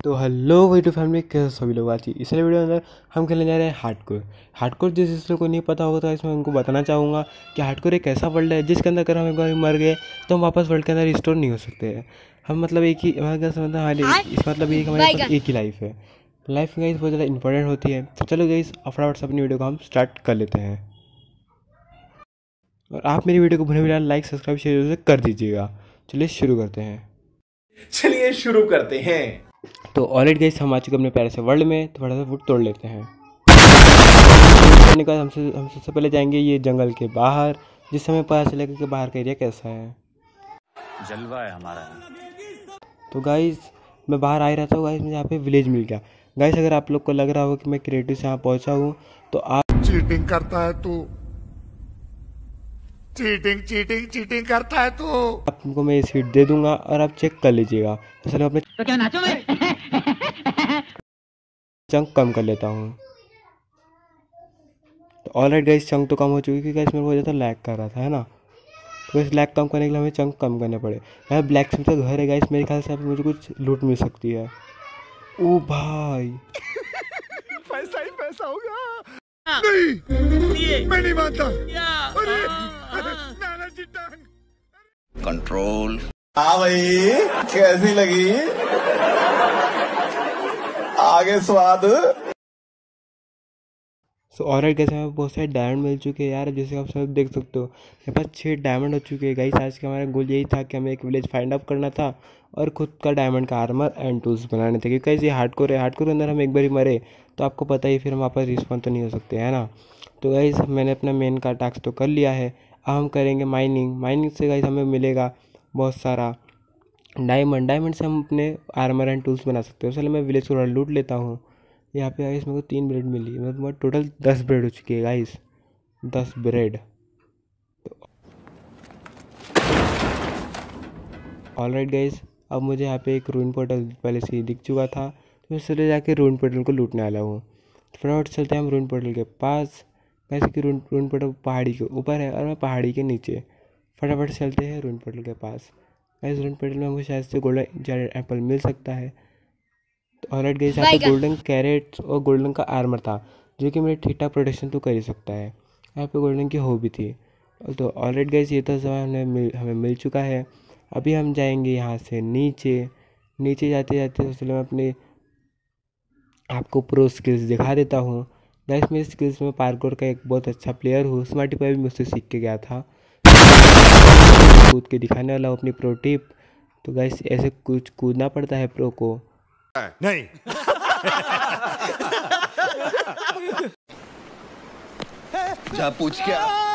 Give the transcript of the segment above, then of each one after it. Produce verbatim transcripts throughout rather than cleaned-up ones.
तो hello YouTube family, कैसे सभी लोग। आज इस वीडियो में अंदर हम खेलने जा रहे हैं हार्डकोर। हार्डकोर जिस जिस लोग को नहीं पता होगा तो इसमें उनको बताना चाहूँगा कि हार्डकोर एक ऐसा वर्ल्ड है जिसके अंदर अगर हम एक बार मर गए तो हम वापस वर्ल्ड के अंदर रिस्टोर नहीं हो सकते हैं। हम मतलब एक ही हमारे मतलब हमारे इस मतलब एक हमारे पास एक ही लाइफ है। लाइफ गाइस बहुत ज़्यादा इंपॉर्टेंट होती है। तो चलो गाइस फटाफट से अपनी वीडियो को हम स्टार्ट कर लेते हैं। और आप मेरी वीडियो को भूले बिना लाइक सब्सक्राइब शेयर कर दीजिएगा। चलिए शुरू करते हैं चलिए शुरू करते हैं। तो ऑलरेडी गाइस हम आ चुके अपने प्यारे से वर्ल्ड में। तो थोड़ा सा फुट तोड़ लेते हैं। करने के बाद हमसे हम सबसे पहले जाएंगे ये जंगल के बाहर, जिससे हमें पता चलेगा कि बाहर का एरिया कैसा है। जलवा है हमारा। तो गाइस मैं बाहर आ ही रहा था गाइस, मुझे यहाँ पे विलेज मिल गया। गाइस अगर आप लोग को लग रहा हो कि मैं क्रिएटिव से यहाँ पहुँचा हूँ तो आप चीटिंग करता है तू, चीटिंग चीटिंग चीटिंग करता है तू। आपको मैं ये सीट दे दूंगा और आप चेक कर लीजिएगा। तो चलो अपने तो क्या नाचो मैं? चंक कम कर लेता हूँ। तो ऑलराइट गाइस चंक तो कम हो चुकी है क्योंकि गाइस मेरे को ज़्यादा लैग कर रहा था, है ना। तो इस लैग कम करने के लिए हमें चंक कम करने पड़े। यार ब्लैक स्मिथ का घर है गाइस, मेरे ख्याल से अभी मुझे कुछ लूट मिल सकती है। ओ भाई पैसा ही पैसा होगा। नहीं, मैं नहीं मानता। अरे, नाना जी टांग। कंट्रोल। हाँ भाई, कैसी लगी? आगे स्वाद। सो ऑलराइट गाइस हमें बहुत सारे डायमंड मिल चुके हैं यार, जैसे आप सब देख सकते हो मेरे पास छः डायमंड हो चुके हैं गाइस। आज का हमारा गोल यही था कि हमें एक विलेज फाइंड आउट करना था और खुद का डायमंड का आर्मर एंड टूल्स बनाने थे, क्योंकि गाइस ये हार्डकोर है। हार्डकोर के अंदर हम एक बार ही मरे तो आपको पता ही फिर हम वापस रिस्पॉन तो नहीं हो सकते, है ना। तो गाइस मैंने अपना मेन का टास्क तो कर लिया है। अब हम करेंगे माइनिंग। माइनिंग से गाइस हमें मिलेगा बहुत सारा डायमंड। डायमंड से हम अपने आर्मर एंड टूल्स बना सकते हैं। चलो मैं विलेज को लूट लेता हूँ। यहाँ पे गाइस मेरे को तीन ब्रेड मिली, मतलब टोटल दस ब्रेड हो चुकी है गाइस, दस ब्रेड। ऑलराइट गाइस अब मुझे यहाँ पे एक रूइन पोर्टल पहले से ही दिख चुका था, तो मैं सीधे जाके रूइन पोर्टल को लूटने वाला हूँ। तो फटाफट चलते हैं हम रूइन पोर्टल के पास। कैसे कि रूइन रूइन पोर्टल पहाड़ी के ऊपर है और मैं पहाड़ी के नीचे। फटाफट चलते हैं रूइन पोर्टल के पास। गाइस रूइन पोर्टल में हमको शायद से गोल्डन एप्पल मिल सकता है। तो ऑलराइट गाइस यहाँ पे गोल्डन कैरेट और गोल्डन का आर्मर था, जो कि मेरे ठीक ठाक प्रोटेक्शन तो कर ही सकता है। यहाँ पे गोल्डन की हो भी थी। तो ऑलराइट गाइस ये तो सब हमें मिल हमें मिल चुका है। अभी हम जाएंगे यहाँ से नीचे। नीचे जाते जाते उससे मैं अपने आपको प्रो स्किल्स दिखा देता हूँ। गाइस मेरी स्किल्स में पार्कोर का एक बहुत अच्छा प्लेयर हूँ। स्मार्टी पर भी मुझसे सीख के गया था, कूद के दिखाने वाला हूँ अपनी प्रो टिप। तो गाइस ऐसे कुछ कूदना पड़ता है प्रो को। नहीं। जा पूछ क्या?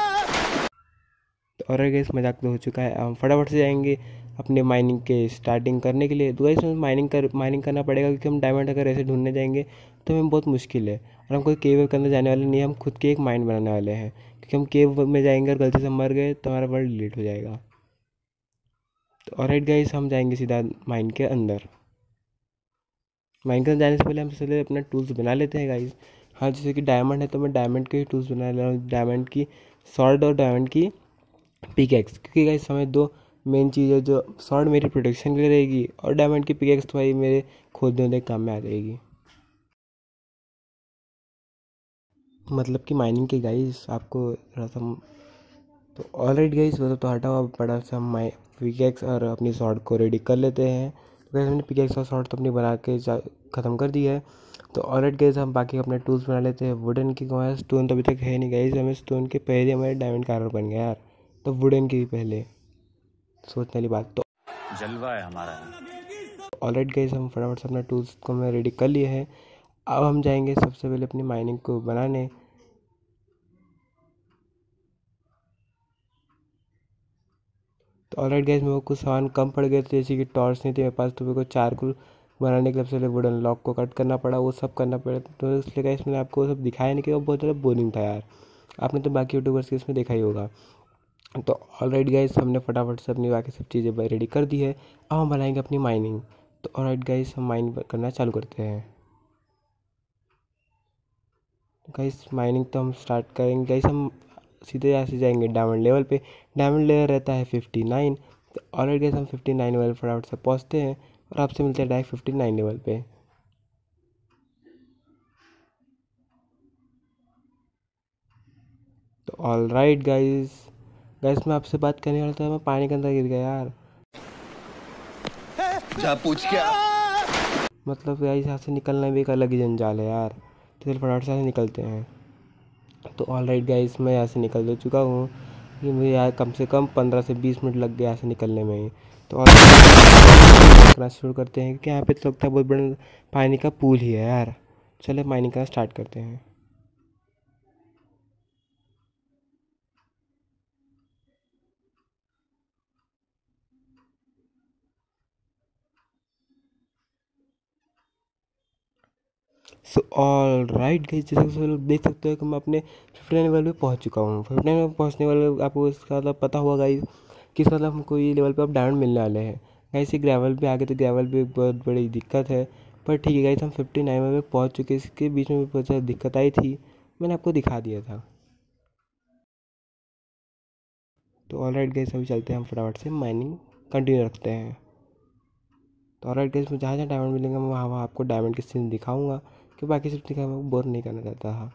और गाइस मजाक तो हो चुका है। हम फटाफट से जाएंगे अपने माइनिंग के स्टार्टिंग करने के लिए। तो गाइस माइनिंग कर माइनिंग करना पड़ेगा, क्योंकि हम डायमंड अगर ऐसे ढूंढने जाएंगे तो हमें बहुत मुश्किल है। और हम कोई केव करने जाने वाले नहीं, हम खुद के एक माइन बनाने वाले हैं, क्योंकि हम केव में जाएंगे और गलती से मर गए तो हमारा वर्ल्ड डिलीट हो जाएगा। तो ऑलराइट गाइस हम जाएंगे सीधा माइन के अंदर। माइन के अंदर जाने से पहले हम पहले अपना टूल्स बना लेते हैं गाइस। हाँ जैसे कि डायमंड है तो मैं डायमंड के ही टूल्स बना ले रहा हूँ, डायमंड की स्वॉर्ड और डायमंड की पिकैक्स। क्योंकि गाइस हमें दो मेन चीज़ है, जो स्वॉर्ड मेरी प्रोटेक्शन के लिए रहेगी और डायमंड की पिकैक्स तो भाई मेरे खोदने होने के काम में आ जाएगी, मतलब कि माइनिंग के गाइस आपको थोड़ा सा। तो ऑलराइट गाइस वो तो हटा हुआ बड़ा सा माइ पिकैक्स और अपनी स्वॉर्ड को रेडी कर लेते हैं। तो गाइस हमने पिकैक्स और स्वॉर्ड तो अपनी बना के ख़त्म कर दी है। तो ऑलराइट गाइस हम बाकी अपने टूल्स बना लेते हैं। वुडन की हमारे स्टोन तो अभी तक है नहीं गाइस, हमें स्टोन के पहले हमारे डायमंड का आर्मर बन गया यार, तो वुडन की पहले सोचने वाली बात। तो जलवा है हमारा। ऑलराइट गाइस हम फटाफट से अपना टूल्स को मैं रेडी कर लिए हैं। अब हम जाएंगे सबसे पहले अपनी माइनिंग को बनाने। तो ऑलराइट गाइस मेरे को कुछ सामान कम पड़ गए थे, जैसे कि टॉर्च नहीं थी मेरे पास, तो मेरे को चारकोल बनाने के लिए सबसे वुडन लॉक को कट करना पड़ा, वो सब करना पड़ा। तो इसलिए गाइस मैंने आपको सब दिखाया नहीं कि वो बहुत ज़्यादा बोरिंग था यार। आपने तो बाकी यूट्यूबर्स के इसमें देखा ही होगा। तो ऑलराइट गाइस हमने फटाफट से अपनी बाकी सब चीज़ें रेडी कर दी है। अब हम बनाएंगे अपनी माइनिंग। तो ऑलराइट गाइस हम माइन करना चालू करते हैं। गाइस माइनिंग तो हम स्टार्ट करेंगे गाइस, हम सीधे यहाँ से जाएंगे डायमंड लेवल पे। डायमंड लेवल रहता है फिफ्टी नाइन। तो ऑलराइट गाइस हम फिफ्टी नाइन लेवल फटाफट से पहुँचते हैं और आपसे मिलते हैं डायरेक्ट फिफ्टी नाइन लेवल पे। ऑल राइट गाइस गाइस मैं आपसे बात करने वाला था, मैं पानी के अंदर गिर गया यार। जा पूछ क्या। मतलब गाइस यहाँ से निकलना भी एक अलग ही जंजाल है यार, तो चल फटाफट से यहाँ से निकलते हैं। तो ऑल राइट गाइस मैं यहाँ से निकल तो चुका हूँ, कि मुझे यार कम से कम पंद्रह से बीस मिनट लग गए यहाँ से निकलने में ही। तो और करना शुरू करते हैं, क्योंकि यहाँ पे तो लगता है बहुत बड़ा पानी का पूल ही है यार। चले माइनिंग करना स्टार्ट करते हैं। सो ऑल राइट गाइस जैसे कि लोग देख सकते हो कि मैं अपने फिफ्टी नाइन लेवल पे पहुंच चुका हूँ। फिफ्टी नाइन में पहुंचने वाले आपको इसका मतलब पता हुआ गाइस कि इसका मतलब हमको ये लेवल पे अब डायमंड मिलने वाले हैं। गाइस ये ग्रेवल पे आगे तो ग्रेवल पे बहुत बड़ी दिक्कत है, पर ठीक है गाइस हम फिफ्टी नाइन में पहुँच चुके हैं। इसके बीच में भी बहुत ज़्यादा दिक्कत आई थी, मैंने आपको दिखा दिया था। तो ऑल राइट गाइस अभी चलते हैं हम फटाफट से माइनिंग कंटिन्यू रखते हैं। तो ऑल राइट गाइस मैं जहाँ जहाँ डायमंड मिलेंगे मैं वहाँ वहाँ आपको डायमंड के सीन दिखाऊंगा, कि बाकी सिर्फ दिखा मैं बोर नहीं करना चाहता था।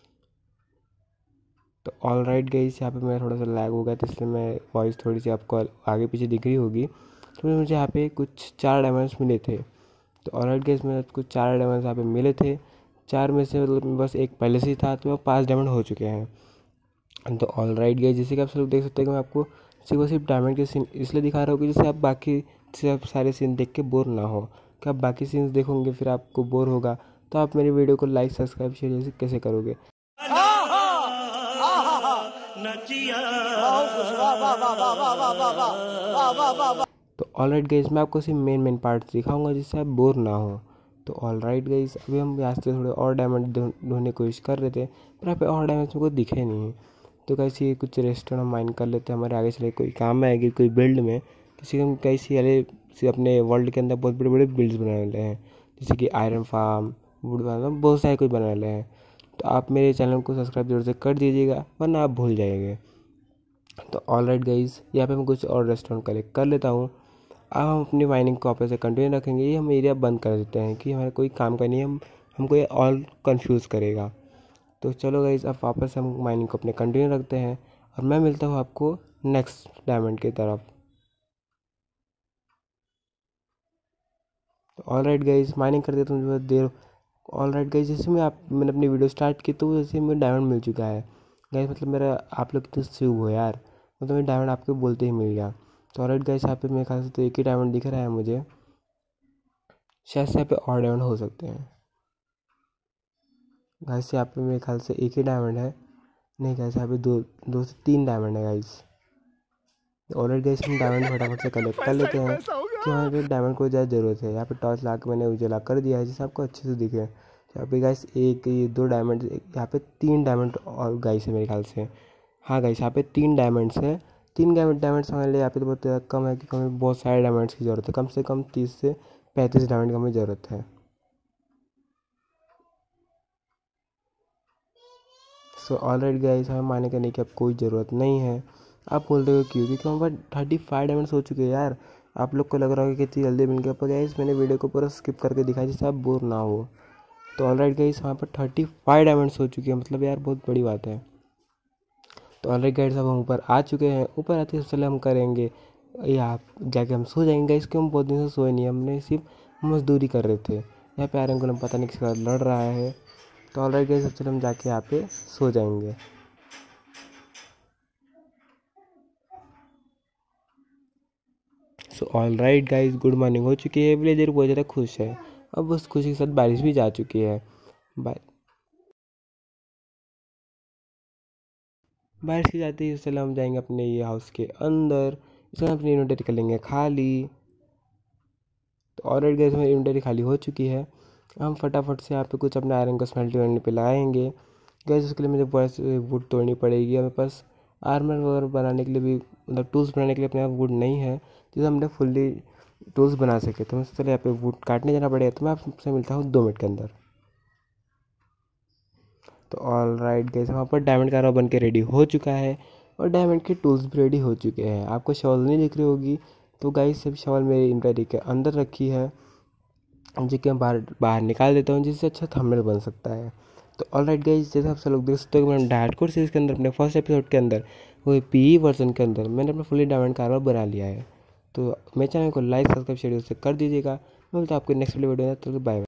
तो ऑल राइट गाइस यहाँ पे मेरा थोड़ा सा लैग हो गया, तो इसलिए मैं वॉइस थोड़ी सी आपको आगे पीछे दिख रही होगी। तो मुझे यहाँ पे कुछ चार डायमंड्स मिले थे। तो ऑल राइट गाइस मेरे कुछ चार डायमंड्स यहाँ पे मिले थे। चार में से मतलब बस एक पहले से ही था, तो पाँच डायमंड हो चुके हैं। तो ऑल राइट गाइस जैसे कि आप सब लोग देख सकते हैं कि मैं आपको सिर्फ और सिर्फ डायमंड के सीन इसलिए दिखा रहा हूँ कि जैसे आप बाकी से आप सारे सीन देख के बोर ना हो, कि आप बाकी सीन्स देखोगे फिर आपको बोर होगा। तो आप मेरी वीडियो को लाइक सब्सक्राइब शेयर जैसे कैसे करोगे। तो ऑल राइट गाइस मैं आपको सिर्फ मेन मेन पार्ट दिखाऊंगा जिससे आप बोर ना हो। तो ऑल राइट गाइस अभी हम यहाँ से थोड़े और डायमंड ढूंढने की कोशिश कर रहे थे, पर यहाँ पे और डायमंड्स को दिखे नहीं। तो कैसे ये कुछ रेस्टोरेंट माइन कर लेते हैं, हमारे आगे चले कोई काम में आएगी कोई बिल्ड में, किसी हम कैसी वाले अपने वर्ल्ड के अंदर बहुत बड़े बड़े बिल्ड्स बनाने वाले हैं, जैसे कि आयरन फार्म, वुड फार्म, बहुत सारे कुछ बनाने वाले हैं। तो आप मेरे चैनल को सब्सक्राइब जरूर से कर दीजिएगा, वरना आप भूल जाएंगे। तो ऑल राइट गाइस यहाँ पे मैं कुछ और रेस्टोरेंट कलेक्ट कर लेता हूँ। अब हम अपनी माइनिंग को वापस से कंटिन्यू रखेंगे। ये हम एरिया बंद कर देते हैं कि हमारा कोई काम का नहीं है, हम हमको ये ऑल कंफ्यूज करेगा। तो चलो गाइस अब वापस हम माइनिंग को अपने कंटिन्यू रखते हैं, और मैं मिलता हूँ आपको नेक्स्ट डायमंड की तरफ। तो ऑल राइट गाइस माइनिंग करते तो मुझे बहुत देर। ऑल राइट गाइस जैसे मैं आप मैंने अपनी वीडियो स्टार्ट की तो वैसे मुझे डायमंड मिल चुका है गाइस। मतलब मेरा आप लोग कितने शुभ हो यार, मतलब मैं डायमंड आपको बोलते ही मिल गया। तो ऑल राइट गाइस यहाँ पे मेरे ख्याल से तो एक ही डायमंड दिख रहा है मुझे, शायद से यहाँ पे और डायमंड हो सकते हैं गाइस। यहाँ पे मेरे ख्याल से एक ही डायमंड है, नहीं गाइस यहाँ पे दो दो से तीन डायमंड है गाइस। ऑलरेडी गाइस हम डायमंड फटाफट से कलेक्ट कर लेते हैं, कि हमारे पे डायमंड को ज़्यादा ज़रूरत है। यहाँ पे टॉर्च ला के मैंने उजाला कर दिया है जिससे आपको अच्छे से दिखे। यहाँ पे गाइस एक ये दो डायमंड, यहाँ पे तीन डायमंड और गाइस है मेरे ख्याल से। हाँ गाइस यहाँ पे तीन डायमंड्स हैं। तीन डायमंड डायमंड्स हमारे लिए यहाँ पे तो बहुत कम है, क्योंकि हमें बहुत सारे डायमंड्स की ज़रूरत है। कम से कम तीस से पैंतीस डायमंड की हमें ज़रूरत है। सो ऑलरेडी गाइस हमें माने करने की अब कोई ज़रूरत नहीं है। आप बोलते हो क्यों, क्योंकि हमारे पास थर्टी फाइव डायमंड्स हो चुके हैं यार। आप लोग को लग रहा होगा कि इतनी जल्दी मिल गया, पर गाइस मैंने वीडियो को पूरा स्किप करके दिखाया जिससे आप बोर ना हो। तो ऑलराइट गाइस वहाँ पर थर्टी फाइव डायमंड्स हो चुके हैं, मतलब यार बहुत बड़ी बात है। तो ऑलराइट गाइस अब हम ऊपर आ चुके हैं। ऊपर आते ही सबसे हम करेंगे यहाँ जाके हम सो जाएंगे गाइस, क्यों हम बहुत दिन से सोए नहीं, हमने सिर्फ मजदूरी कर रहे थे। यहाँ पे आयरन गोलम पता नहीं किसके साथ लड़ रहा है। तो ऑलराइट गाइस सबसे हम जाके यहाँ पे सो जाएंगे। So all right guys good morning हो चुकी है। विलेजर बहुत ज़्यादा खुश है। अब उस खुशी के साथ बारिश भी जा चुकी है। बा... बारिश की जाती है, इसलिए हम जाएंगे अपने ये हाउस के अंदर। इसमें अपनी इन्वेंटरी कर लेंगे खाली। तो ऑलरेडी गाइस हमारी इन्वेंटरी खाली हो चुकी है। हम फटाफट से यहाँ पे कुछ अपने आयरन को स्मेल्टी वरने पे लगाएंगे गैस। उसके लिए मुझे बहुत वुड तोड़नी पड़ेगी। हमें पास आर्मर वगैरह बनाने के लिए भी, मतलब टूल्स बनाने के लिए अपने यहाँ वुड नहीं है जिससे हमने फुल्ली टूल्स बना सके। तो मुझे यहाँ पे वुड काटने जाना पड़ेगा। तो मैं आपसे मिलता हूँ दो मिनट के अंदर। तो ऑल राइट गाइस वहाँ पर डायमंड का रॉ बन के रेडी हो चुका है, और डायमंड के टूल्स भी रेडी हो चुके हैं। आपको शॉल नहीं दिख रही होगी, तो गाइस सब शॉल मेरी इन्वेंटरी के अंदर रखी है, जो कि मैं बाहर बाहर निकाल देता हूँ जिससे अच्छा थंबनेल बन सकता है। तो ऑल राइट गाइस, जैसे आप सब लोग देख सकते हो कि मैंने डायरेक्ट कोड सीरीज के अंदर अपने फर्स्ट एपिसोड के अंदर वो पी वर्जन के अंदर मैंने अपना फुली डायमंड कारवा बना लिया है। तो मेरे चैनल को लाइक सब्सक्राइब शेयर से कर दीजिएगा। मिलता है आपको नेक्स्ट वीडियो में, तो बाय बाय।